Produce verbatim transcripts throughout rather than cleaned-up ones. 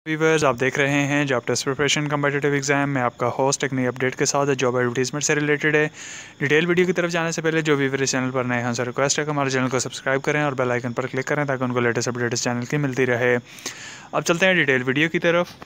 Viewers, आप देख रहे हैं job test preparation competitive exam में आपका होस्ट एक नई अपडेट के साथ जॉब एडवर्टीजमेंट से रिलेटेड है। डिटेल वीडियो की तरफ जाने से पहले जो व्यूअर इस चैनल पर नए हैं उनसे रिक्वेस्ट है कि हमारे चैनल को सब्सक्राइब करें और बेल आइकन पर क्लिक करें ताकि उनको लेटेस्ट अपडेट इस चैनल की मिलती रहे। अब चलते हैं डिटेल वीडियो की तरफ।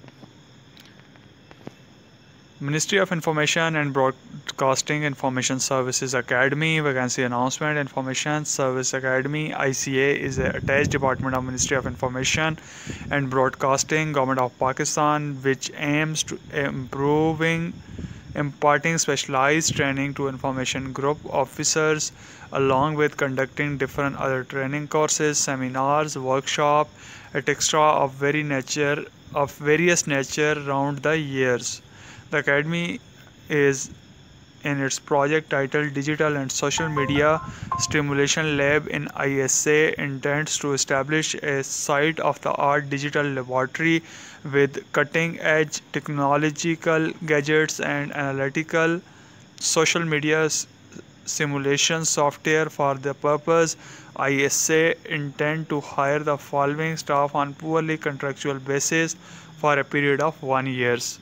Ministry of Information and Broadcasting Information Services Academy vacancy announcement. Information Service Academy I C A is a attached department of Ministry of Information and Broadcasting, Government of Pakistan, which aims to improving imparting specialized training to information group officers along with conducting different other training courses, seminars, workshop, et cetera of very nature of various nature around the years. The Academy is in its project titled Digital and Social Media Stimulation Lab in I S A intends to establish a state-of-the-art digital laboratory with cutting-edge technological gadgets and analytical social media simulation software. For the purpose, I S A intend to hire the following staff on purely contractual basis for a period of one years.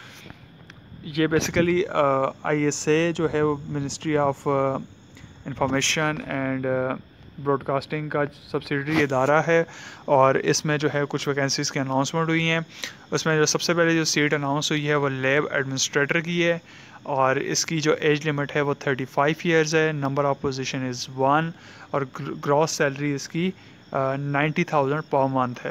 ये basically I S A जो है वो ministry of information and broadcasting का subsidiary इदारा है और इसमें जो है कुछ वैकेंसीज़ की अनाउंसमेंट हुई हैं। उसमें जो सबसे पहले जो सीट अनाउंस हुई है वो लैब एडमिनिस्ट्रेटर की है और इसकी जो एज लिमिट है वो थर्टी फाइव ईयर्स है। Number of position is one और ग्रॉस सैलरी इसकी नाइन्टी थाउजेंड पर मंथ है।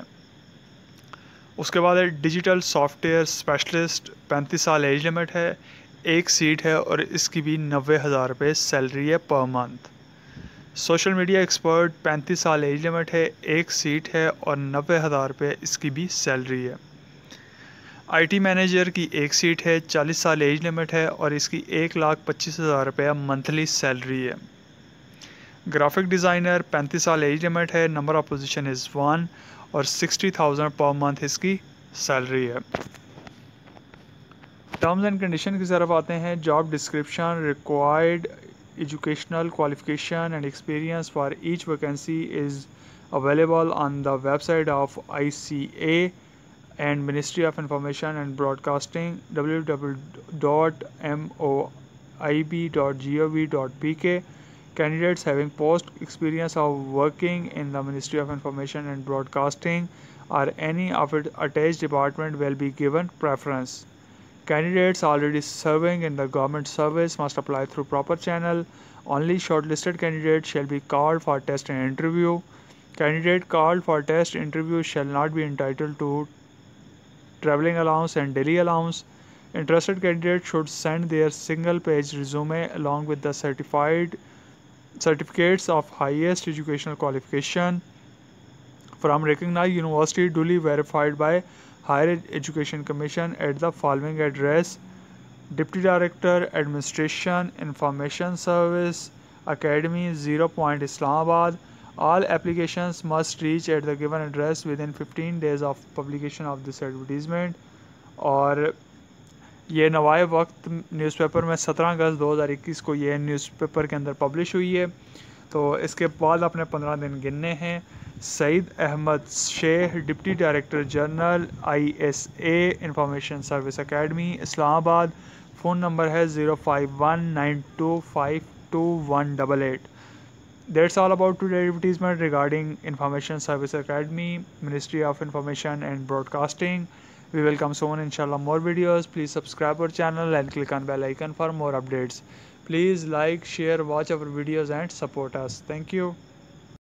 उसके बाद है डिजिटल सॉफ्टवेयर स्पेशलिस्ट, पैंतीस साल एज लिमिट है, एक सीट है और इसकी भी नब्बे हज़ार रुपये सैलरी है per month. Social media expert, पैंतीस साल एज लिमिट है, एक सीट है और नब्बे हज़ार रुपये इसकी भी सैलरी है। आईटी मैनेजर की एक सीट है, चालीस साल एज लिमिट है और इसकी एक लाख पच्चीस हज़ार रुपये मंथली सैलरी है। ग्राफिक डिज़ाइनर, पैंतीस साल एज लिमिट है, number of position is one और सिक्सटी थाउजेंड पर मंथ इसकी सैलरी है। टर्म्स एंड कंडीशन की तरफ आते हैं। Job description, required educational qualification and experience for each vacancy is available on the website of I C A and ministry of information and broadcasting W W W dot M O I B dot G O V dot P K. Candidates having post experience of working in the Ministry of Information and Broadcasting or any of its attached department will be given preference. Candidates already serving in the government service must apply through proper channel. Only shortlisted candidates shall be called for test and interview. Candidate called for test interview shall not be entitled to traveling allowance and daily allowance. Interested candidates should send their single page resume along with the certified certificates of highest educational qualification from recognized university duly verified by Higher Education Commission at the following address: Deputy Director Administration Information Service Academy, Zero Point, Islamabad. All applications must reach at the given address within fifteen days of publication of this advertisement. और ये नवाए वक्त newspaper में सत्रह अगस्त दो हज़ार इक्कीस को ये न्यूज़पेपर के अंदर पब्लिश हुई है। तो इसके बाद अपने पंद्रह दिन गिनने हैं। Saeed Ahmed Sheikh, deputy director general I S A information service academy, Islamabad. Phone number है zero five one nine two five two one double eight. That's all about today's advertisement regarding Information Service Academy, Ministry of Information and Broadcasting. We will come soon inshallah more videos. Please subscribe our channel and click on bell icon for more updates. Please like, share, watch our videos and support us. Thank you.